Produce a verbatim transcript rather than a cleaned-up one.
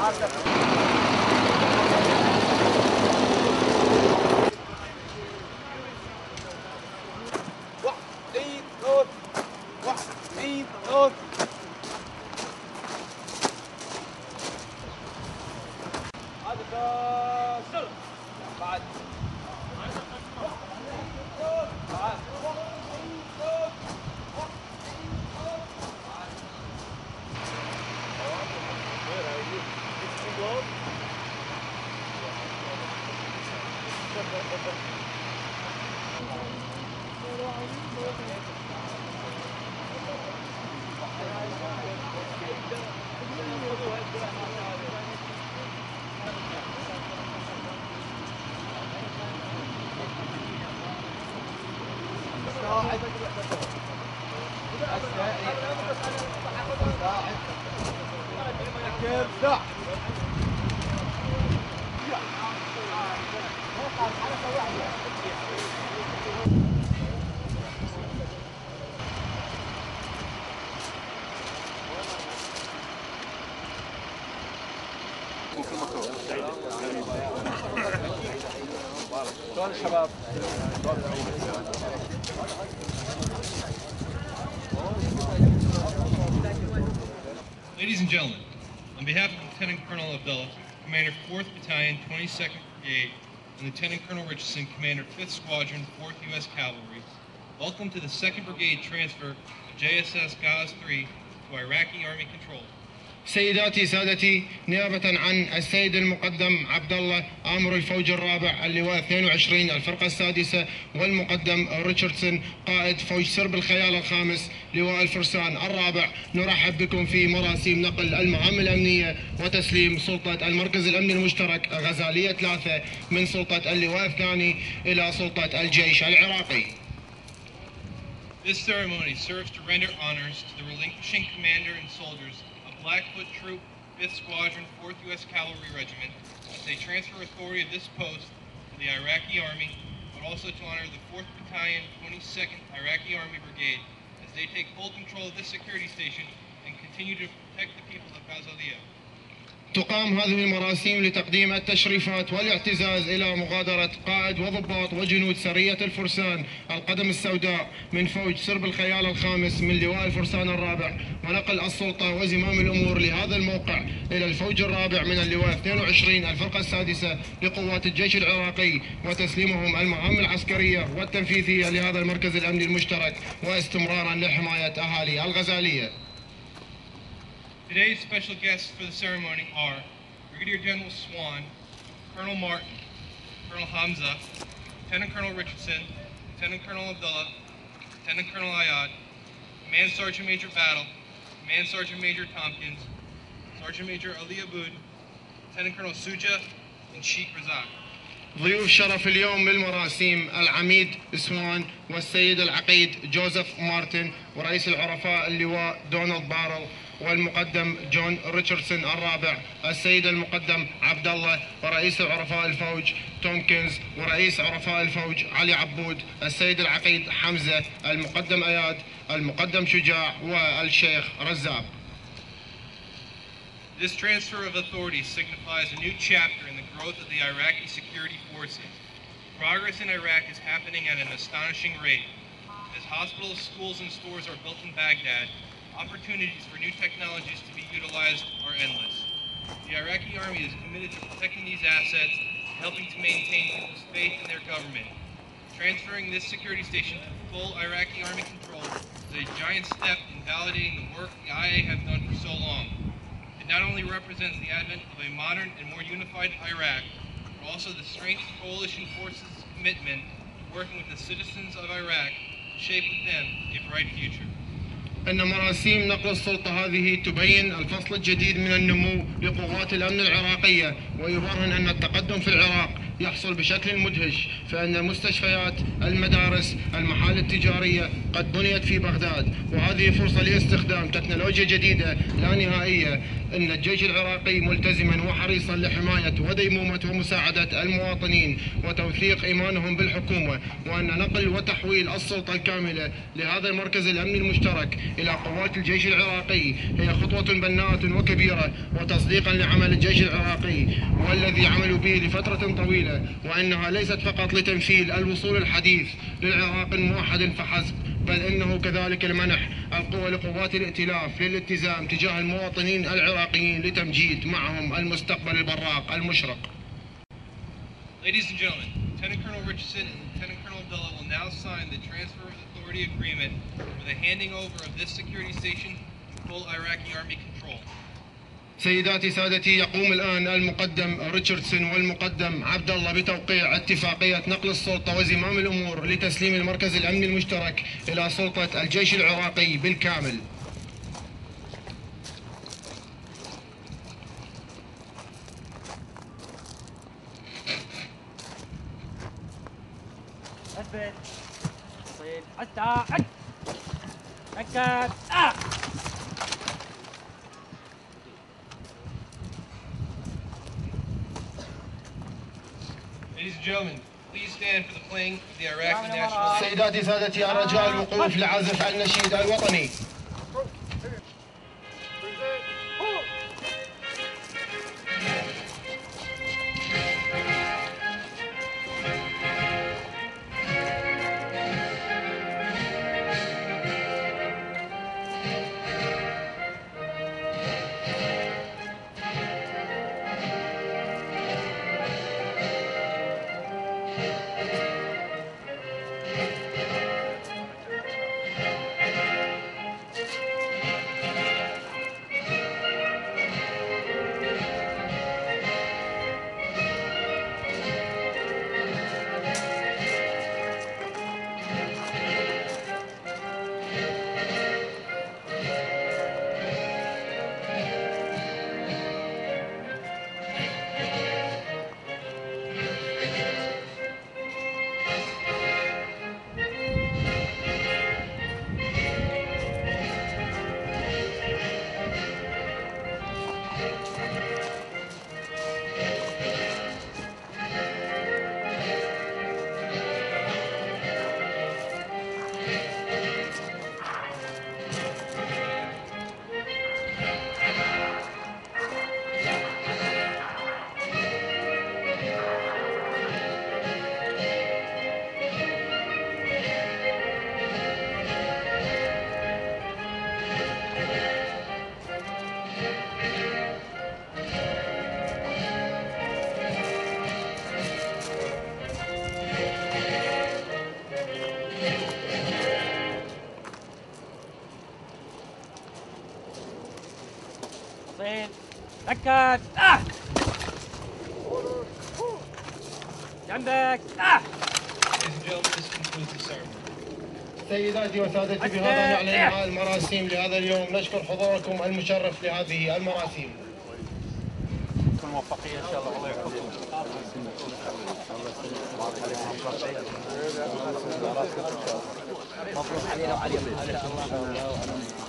Ladies and gentlemen, on behalf of Lieutenant Colonel Abdullah, Commander fourth Battalion, twenty-second Brigade, and Lieutenant Colonel Richardson, Commander fifth Squadron, fourth U S Cavalry, welcome to the second Brigade transfer of J S S Gaz three to Iraqi Army control. سيداتي سادتي، نيابة عن السيد المقدم عبد الله آمر الفوج الرابع اللواء اثنين وعشرين الفرقة السادسة، والمقدم ريتشاردسون قائد فوج سرب الخيال الخامس لواء الفرسان الرابع، نرحب بكم في مراسيم نقل المهام الأمنية وتسليم سلطة المركز الأمني المشترك غزالية ثلاثة من سلطة اللواء الثاني إلى سلطة الجيش العراقي. This ceremony serves to render honors to the relinquishing commander and soldiers Blackfoot Troop, fifth Squadron, fourth U S Cavalry Regiment, as they transfer authority of this post to the Iraqi Army, but also to honor the fourth Battalion, twenty-second Iraqi Army Brigade, as they take full control of this security station and continue to protect the people of Ghazalia. تقام هذه المراسيم لتقديم التشريفات والاعتزاز إلى مغادرة قائد وضباط وجنود سرية الفرسان القدم السوداء من فوج سرب الخيال الخامس من لواء الفرسان الرابع، ونقل السلطة وزمام الأمور لهذا الموقع إلى الفوج الرابع من اللواء اثنين وعشرين الفرقة السادسة لقوات الجيش العراقي، وتسليمهم المهام العسكرية والتنفيذية لهذا المركز الأمني المشترك، واستمرارا لحماية أهالي الغزالية. Today's special guests for the ceremony are Brigadier General Swan, Colonel Martin, Colonel Hamza, Lieutenant Colonel Richardson, Lieutenant Colonel Abdullah, Lieutenant Colonel Ayad, Command Sergeant Major Battle, Command Sergeant Major Tompkins, Sergeant Major Ali Aboud, Lieutenant Colonel Suja, and Sheikh Razak. ضيوف شرف اليوم بالمراسيم العميد سوان والسيد العقيد جوزيف مارتن ورئيس العرفاء اللواء دونالد بارل والمقدم جون ريتشاردسون الرابع، السيد المقدم عبد الله ورئيس عرفاء الفوج تومكنز ورئيس عرفاء الفوج علي عبود، السيد العقيد حمزة، المقدم اياد، المقدم شجاع والشيخ رزاق. This transfer of authority signifies a new chapter in the growth of the Iraqi security forces. Progress in Iraq is happening at an astonishing rate. As hospitals, schools, and stores are built in Baghdad, opportunities for new technologies to be utilized are endless. The Iraqi army is committed to protecting these assets and helping to maintain people's faith in their government. Transferring this security station to full Iraqi army control is a giant step in validating the work the I A have done for so long. It not only represents the advent of a modern and more unified Iraq, but also the strength of coalition forces' commitment to working with the citizens of Iraq to shape with them a bright future. أن مراسيم نقل السلطة هذه تبين الفصل الجديد من النمو لقوات الأمن العراقية، ويبرهن أن التقدم في العراق يحصل بشكل مدهش، فإن المستشفيات، المدارس، المحال التجارية قد بنيت في بغداد، وهذه فرصة لاستخدام تكنولوجيا جديدة لا نهائية أن الجيش العراقي ملتزما وحريصا لحماية وديمومة ومساعدة المواطنين وتوثيق إيمانهم بالحكومة، وأن نقل وتحويل السلطة الكاملة لهذا المركز الأمني المشترك إلى قوات الجيش العراقي هي خطوة بناءة وكبيرة وتصديقا لعمل الجيش العراقي والذي عملوا به لفترة طويلة، وأنها ليست فقط لتمثيل الوصول الحديث للعراق موحد فحسب، بل إنه كذلك المنح القوة لقوات الائتلاف للالتزام تجاه المواطنين العراقيين لتمجيد معهم المستقبل البراق المشرق. Ladies and gentlemen, Lieutenant Colonel Richardson and Lieutenant Colonel Abdullah will now sign the transfer of authority agreement for the handing over of this security station in full Iraqi Army control. سيداتي سادتي، يقوم الآن المقدم ريتشاردسون والمقدم عبد الله بتوقيع اتفاقية نقل السلطة وزمام الأمور لتسليم المركز الأمني المشترك إلى سلطة الجيش العراقي بالكامل. اثبت طيب حتى عد ركز اه Ladies and gentlemen, please stand for the playing of the Iraqi national anthem. سيداتي سادتي، الرجاء الوقوف لعزف النشيد الوطني. ركز اه جنبك اه. Ladies and gentlemen, this concludes the ceremony. سيداتي وسادتي، بهذا نعلن انهاء المراسيم لهذا اليوم. نشكر حضوركم المشرف لهذه المراسيم. كل موفقية إن شاء الله. الله يحفظكم. مبروك علينا وعليكم إن شاء الله.